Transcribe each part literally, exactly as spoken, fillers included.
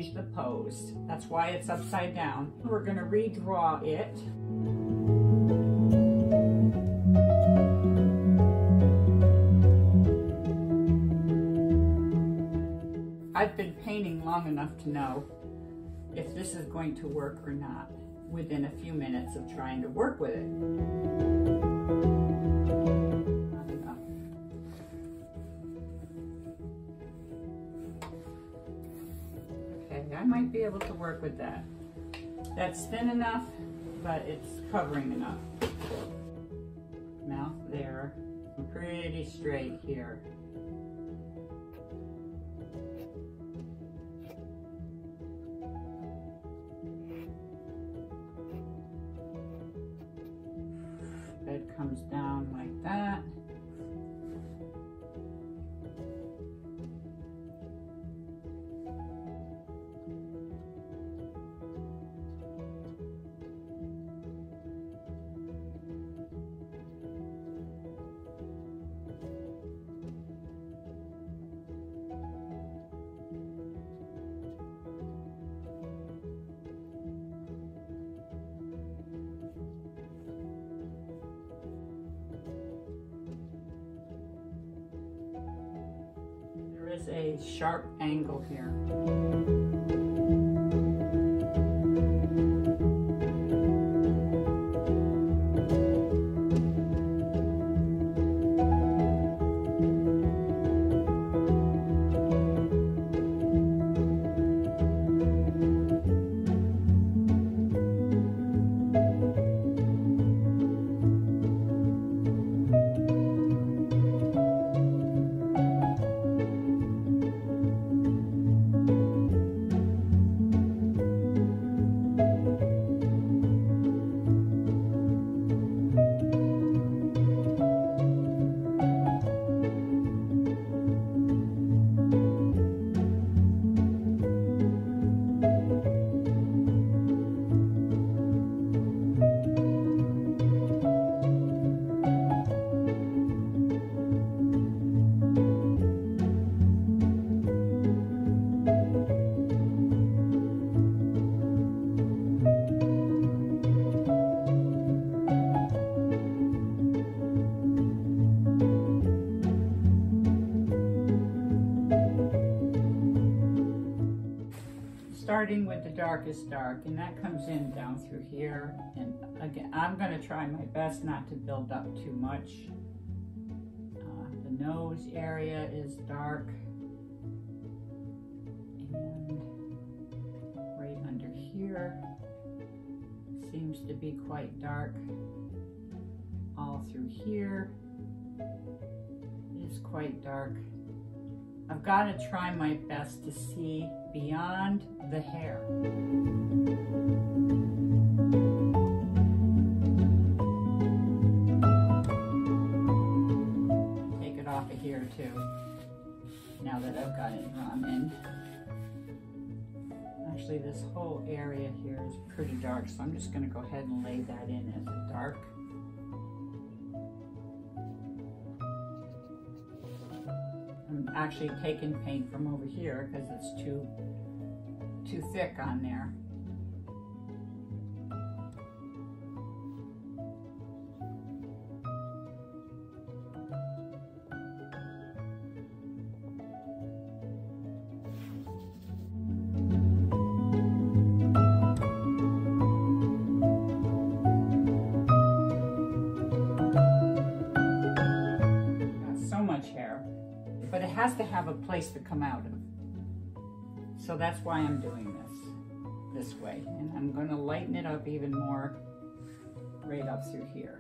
change the pose. That's why it's upside down. We're going to redraw it. I've been painting long enough to know if this is going to work or not within a few minutes of trying to work with it. Okay, I might be able to work with that. That's thin enough, but it's covering enough. Mouth there, pretty straight here. Head comes down like that. Is a sharp angle here. Starting with the darkest dark, and that comes in down through here. And again, I'm going to try my best not to build up too much. Uh, the nose area is dark, and right under here seems to be quite dark. All through here is quite dark. I've got to try my best to see beyond the hair. Take it off of here too, now that I've got it drawn in. Actually, this whole area here is pretty dark, so I'm just going to go ahead and lay that in as a dark. I'm actually taking paint from over here because it's too too thick on there. Got so much hair, but it has to have a place to come out of. So that's why I'm doing this, this way. And I'm going to lighten it up even more right up through here.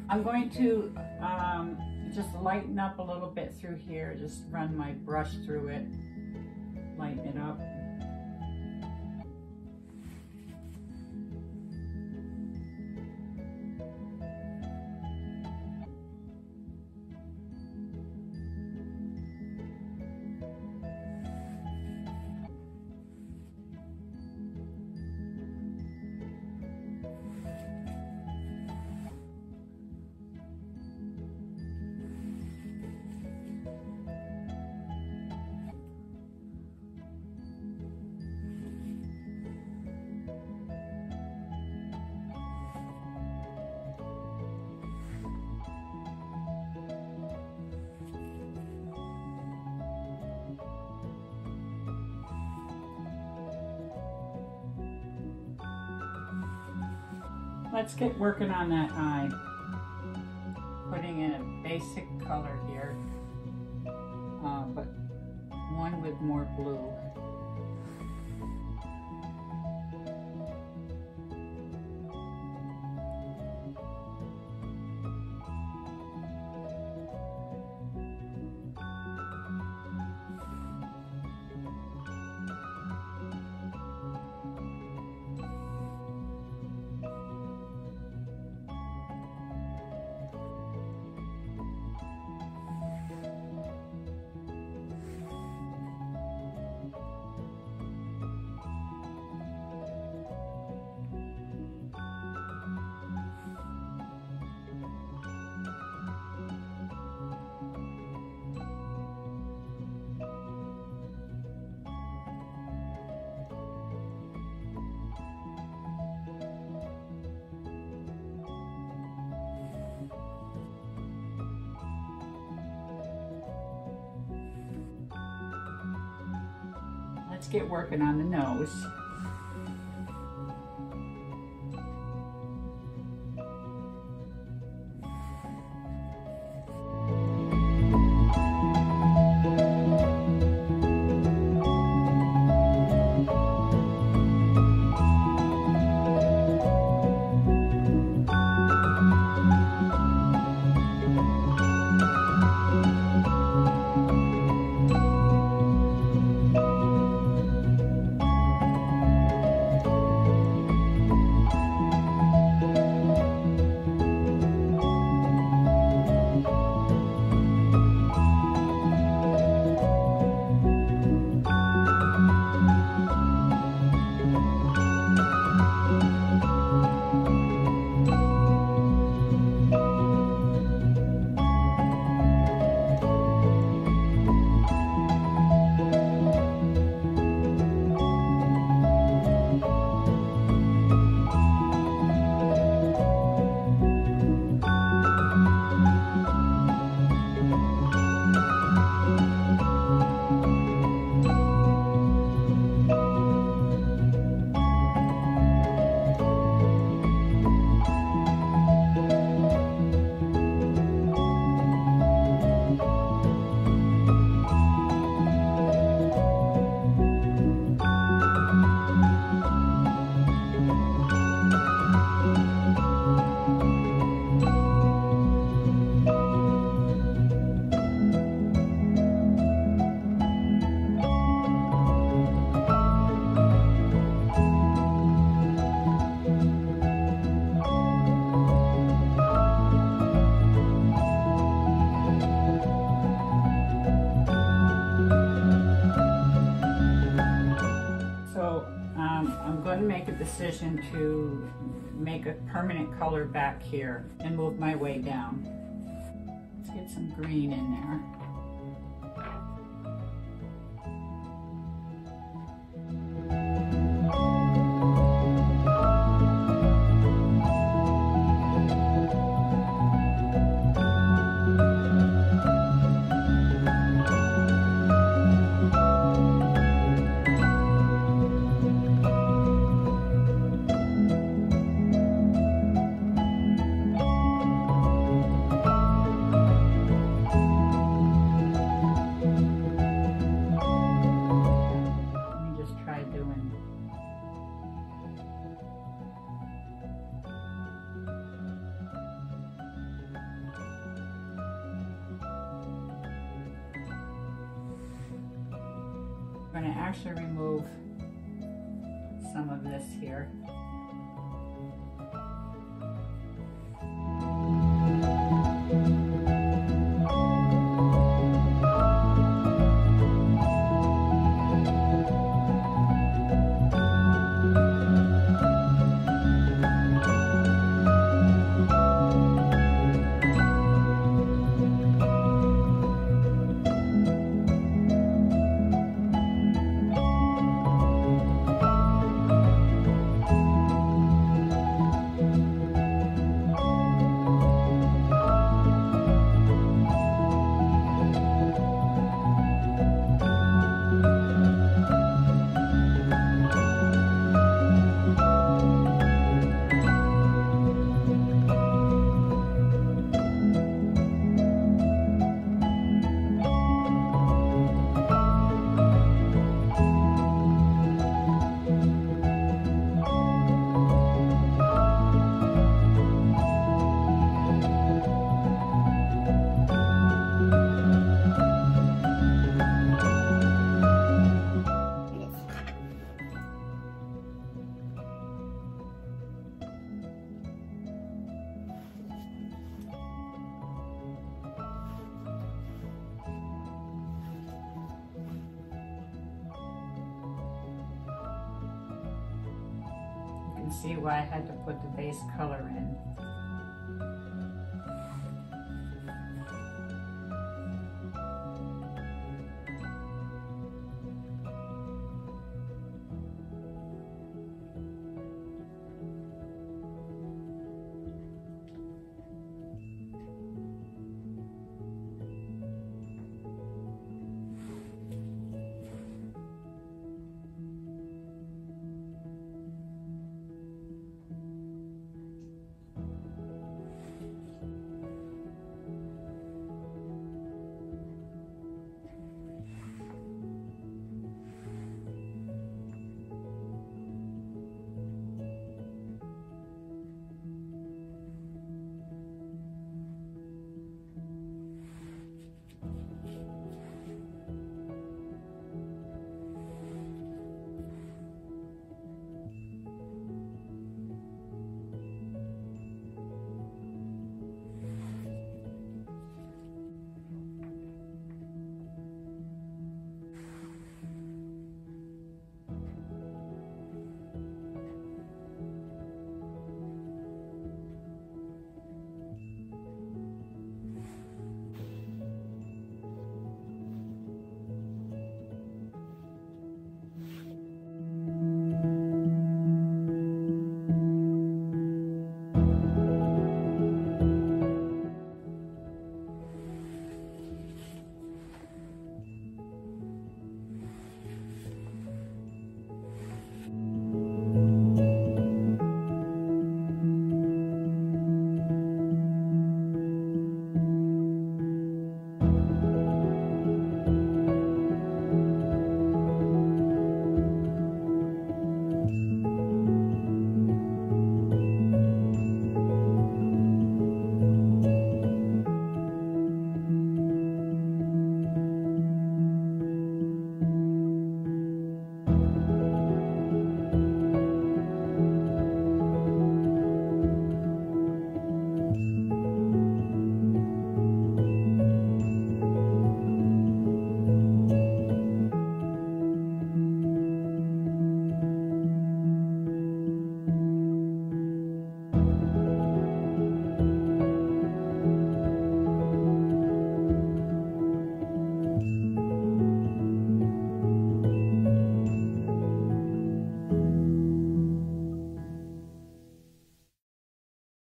I'm going to um, just lighten up a little bit through here, just run my brush through it, lighten it up. Let's get working on that eye. Putting in a basic color here, uh, but one with more blue. Let's get working on the nose. Decision to make a permanent color back here and move my way down. Let's get some green in there. going to actually remove some of this here. See why I had to put the base color in.